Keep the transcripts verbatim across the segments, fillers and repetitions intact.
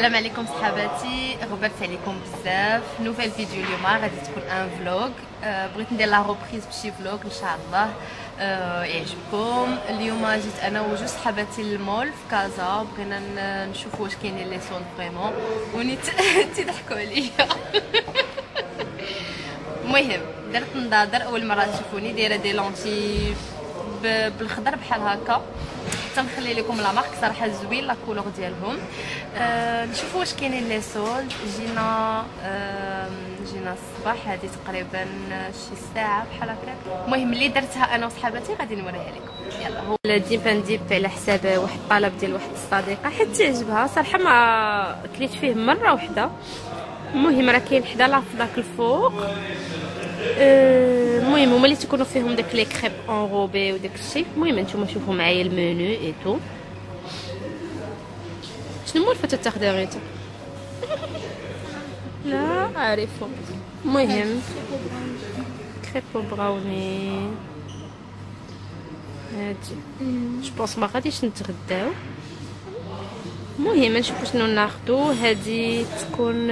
السلام عليكم صحاباتي، غبرت عليكم بزاف. نوفيل فيديو اليوم غادي تكون ان فلوغ. أه بغيت ندير لا روبريز بشي فلوغ ان شاء الله أه يعجبكم. اليوم جيت انا وجوج صحاباتي للمول في كازا، بغينا نشوفوا واش كاينين لي سولد فريمون ونيت تضحكوا عليا. المهم درت نضاضر، اول مره تشوفوني دايره دي لونتي بالخضر بحال هكا. تنخلي لكم لا مارك صراحه زوين لا كولور ديالهم. أه نشوفوا واش كاينين لي سولد. جينا أه جينا الصباح، هذه تقريبا شي ساعه بحال هكاك. المهم اللي درتها انا وصحاباتي غادي نوريها لكم. يلا هو ديما نديب على حساب واحد الطلب ديال واحد الصديقه حيت تعجبها صراحه، ما كليت فيه مره واحده. المهم راه كاين حدا لا في داك الفوق. المهم هما اللي تيكونوا فيهم داك لي كريب انروبي وداك الشيء. المهم نتوما شوفوا معايا المنيو اي تو. شنو مولفه تاخدي غيتا؟ لا عارفه. المهم كريب براوني هادي جو بونس ما غاديش نتغداو. المهم نشوفوا شنو ناخذو. هادي تكون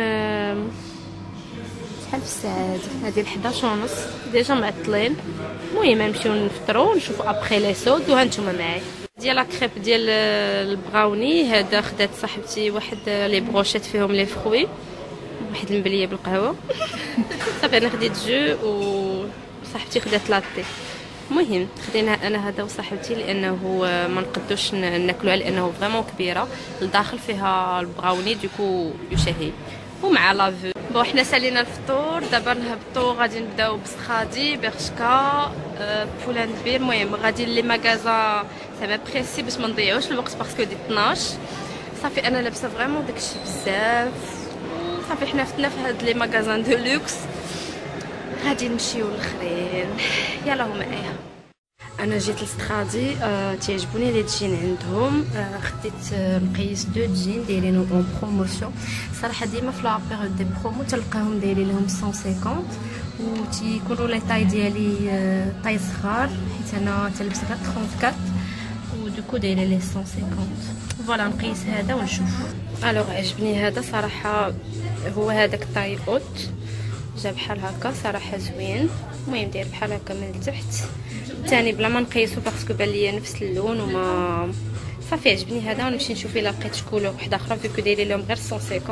شحال في الساعه هادي؟ هادي الحداش ونص ديجا معطلين. المهم نمشيو نفطروا ونشوفوا ابخي لي سولد. وهانتوما معايا ديال لا كريب ديال البراوني. هذا خدات صاحبتي واحد لي بروشيت فيهم لي فروي، واحد المبليه بالقهوه. صافي انا خديت جو وصاحبتي خدات لاتي. المهم خدينا انا هذا وصاحبتي لانه ما نقدوش ناكلوها لانه فريمون كبيره. لداخل فيها البراوني دوكو يشهي ومع لافو. بون حنا سالينا الفطور، دابا نهبطوا غادي نبداو بسخادي برشكا أه بولان بير. المهم غادي لي ماغازا زعما بريسي باش ما نضيعوش الوقت باسكو دي اثناش. صافي انا لابسه فريمون داكشي بزاف. صافي حنا فتنا في هاد لي ماغازان دو لوكس، غادي نمشيو للخرين. يلا هو معايا. انا جيت لستخادي أه تعجبوني لي جين عندهم. أه خديت أه نقيس دو جين دايرينهم اون بروموسيون. صراحه ديما في لا بيريود دي برومو تلقاهم دايرين لهم مية وخمسين وتيكونوا لي طاي ديالي أه طاي صغار حيت انا تلبس غير أربعة وثلاثين ودوكو دايره لي مية وخمسين. فوالا نقيس هذا ونشوف. الوغ عجبني هذا صراحه، هو هذاك طاي اوت جا بحال هكا صراحه زوين. المهم داير بحال هكا من التحت. الثاني بلا ما نقيسو باسكو بان ليا نفس اللون وما صافي عجبني هذا. ونمشي نشوف الا لقيت كولور وحده اخرى فيكو دايرين لهم غير مية وخمسين.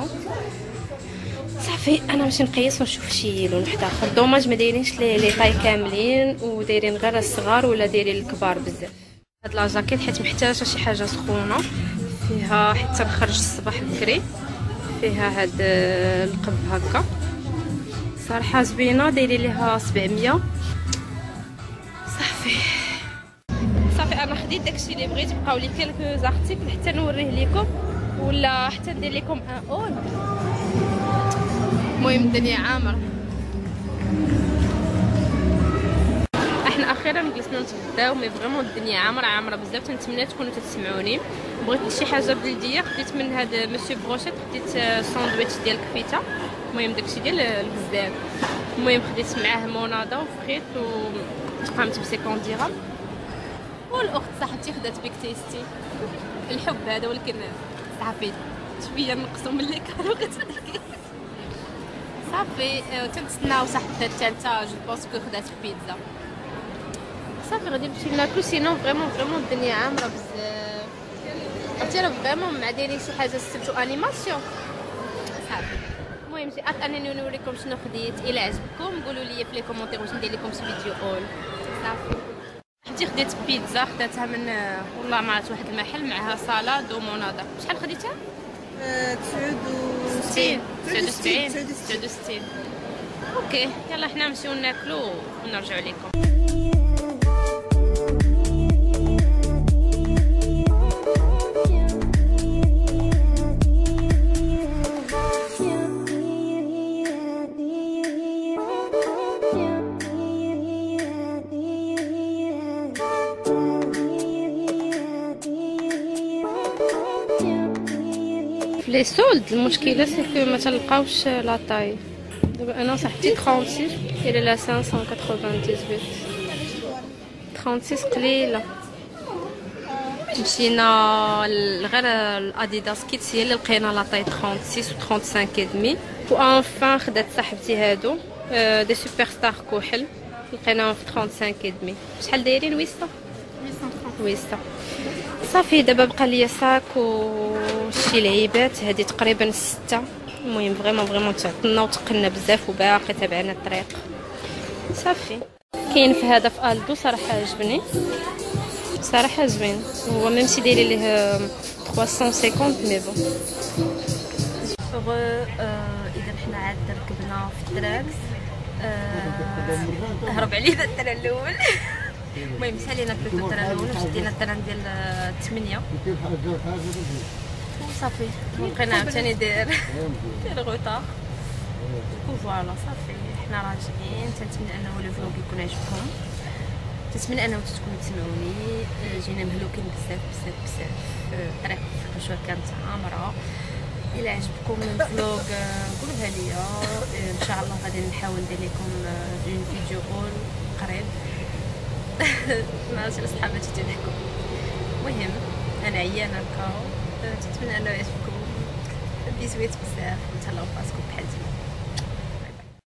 صافي انا نمشي نقيس ونشوف شي لون وحده اخر. دوماج ما دايرينش لي لي طاي كاملين ودايرين غير الصغار ولا دايرين الكبار بزاف. هاد لا جاكيت حيت محتاجه شي حاجه سخونه فيها حتى نخرج الصباح بكري. فيها هاد القب هكا صراحه زوينه، دايرين ليها سبعمية. صافي صافي انا خديت داكشي اللي بغيت. بقاو لي كلكو زارتيكل حتى نوريه لكم ولا حتى ندير لكم ان اول. المهم الدنيا عامره. احنا اخيرا جلسنا نتغداو مي فريمون الدنيا عامره عامره بزاف. تنتمنى تكونوا تسمعوني. بغيت شي حاجه بلديه، خديت من هذا مسيو بروشيت خديت ساندويتش ديال الكفيته. المهم داكشي ديال البزاف. المهم خديت معاه مونادا وفخيت وتقامت ب خمسين درهم. والاخت صاحبتي خدات بيك تيستي. الحب هذا، ولكن صافي شويه نقصوا من اللي كانوا كتضحكي. صافي تنتسناو صاحبتها الثالثه جو بونسكو خدات بيتزا. صافي غادي نمشي ناكلو. سينو فريمون فريمون الدنيا عامره بزاف. عرفتي راه فريمون مع دايرين شي حاجه سبتو انيماسيون. صافي المهم جي ات انني نوريكم شنو خديت. الا عجبكم قولوا لي في لي كومونتير واش ندير لكم شي فيديو اول. صافي حتى خديت بيتزا خداتها من والله ما عرفت واحد المحل معها سالاد ومونادا. شحال خديتها؟ تسعود وستين. تسعود وسبعين. تسعود وستين. اوكي يلا حنا نمشيو ناكلو ونرجعوا لكم. لي سولد المشكله سكو ما تلقاوش لا طاي. دابا انا صاحبتي ستة وثلاثين دايره لها خمسمية وثمانية وثمانين. ستة وثلاثين قليله. مشينا غير الاديداس كيتس هي اللي لقينا لا طاي ستة وثلاثين و خمسة وثلاثين ودمي. وانفان خدات صاحبتي هادو دي سوبر ستار كحل لقيناهم في خمسة وثلاثين ودمي. شحال دايرين؟ ويستا ويستا. صافي دابا بقى ليا صاك وشي لعيبات هذه تقريبا ستة. المهم فريمون فريمون تعطلنا وتقلنا بزاف وباقي تابعنا الطريق. صافي كاين في هذا في الدو صراحه عجبني صراحه زوين. هو ميمشي دايرين ليه ثلاثمية وخمسين مي بون. اذا حنا عاد ركبنا في الدراكس هرب علينا التران الاول. المهم سالينا بلوتو التران الاول وشدينا التران ديال ثمانية وصافي بقينا عاوتاني داير داير غوطار وفوالا. صافي حنا راجعين. تنتمنى انه لو فلوق يكون عجبكم، تنتمنى انه تكونوا تسمعوني. جينا مهلوكين بزاف بزاف بزاف. الطريق في البشوه كانت عامره. الى عجبكم الفلوق قولوها ليا ان شاء الله. غادي نحاول ندير لكم اون فيديو اول قريب مع شي صحاباتي تضحكوا. المهم انا عيانه هكا. تنتمنى انه يعجبكم. بيزويت بزاف وتهلاو براسكم بحال ديما.